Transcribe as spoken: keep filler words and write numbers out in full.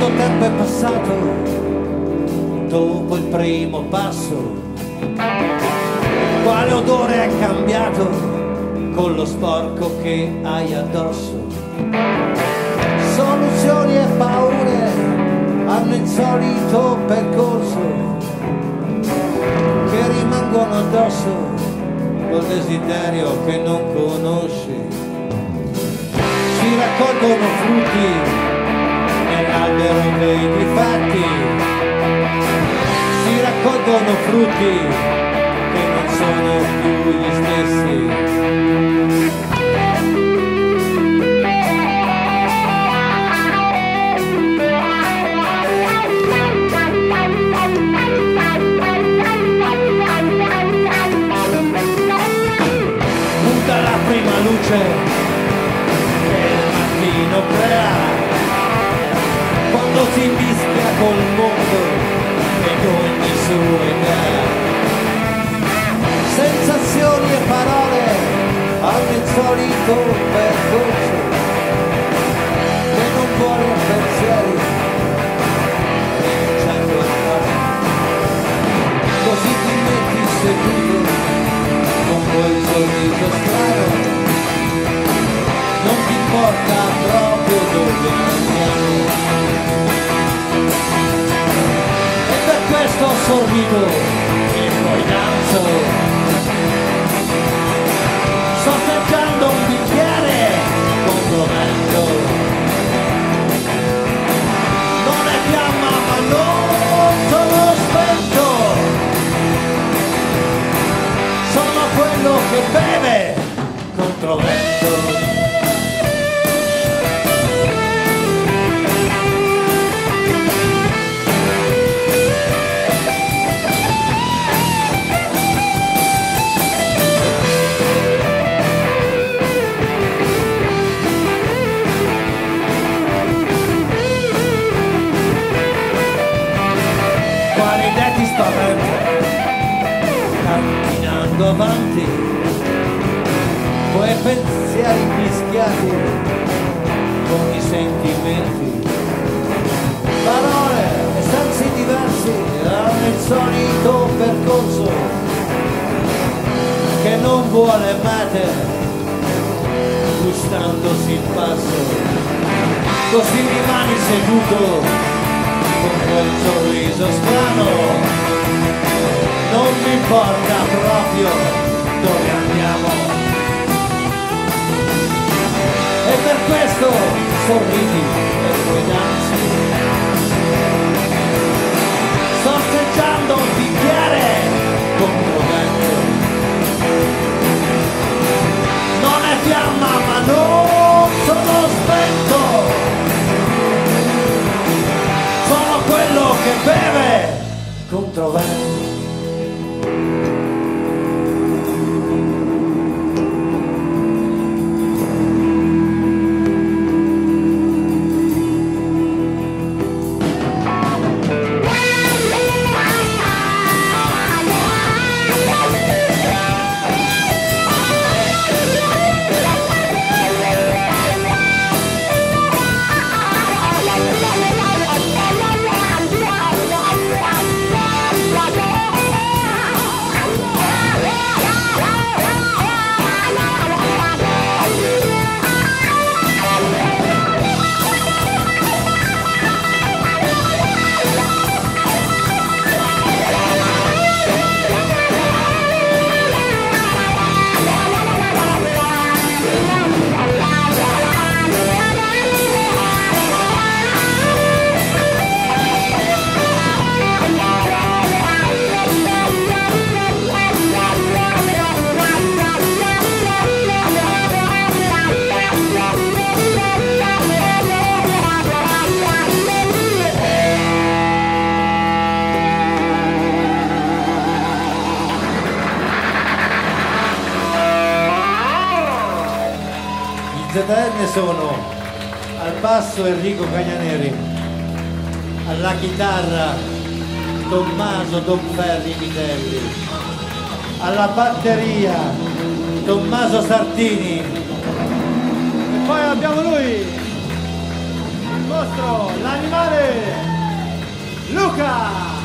Quanto tempo è passato dopo il primo passo? Quale odore è cambiato con lo sporco che hai addosso? Soluzioni e paure hanno il solito percorso che rimangono addosso col desiderio che non conosci. Si raccolgono frutti nell'albero dei difetti, si raccolgono frutti che non sono più gli stessi. Punta la prima luce che il mattino crea, quando si mischia col mondo ed ogni sua idea. Sensazioni e parole hanno il solito percorso che non vuole pensieri rinunciando al caso. Così ti metti seduto con quel sorriso strano, non ti importa proprio dove andiamo. Questo sorrido e poi danzo, sorseggiando un bicchiere controvento. Non è fiamma ma non sono spento, sono quello che beve controvento. Camminando avanti, quei pensieri mischiati con i sentimenti, parole e sensi diversi hanno il solito percorso che non vuole mete, gustandosi il passo. Così rimani seduto con quel sorriso strano, non mi importa proprio dove andiamo. E per questo sorridi e poi danzi, sorseggiando un bicchiere controvento. Non è fiamma ma non sono spento, sono quello che beve controvento. Z N sono al basso Enrico Cagnaneri, alla chitarra Tommaso Donferri Vitelli, alla batteria Tommaso Sartini e poi abbiamo lui, il mostro, l'animale Luca!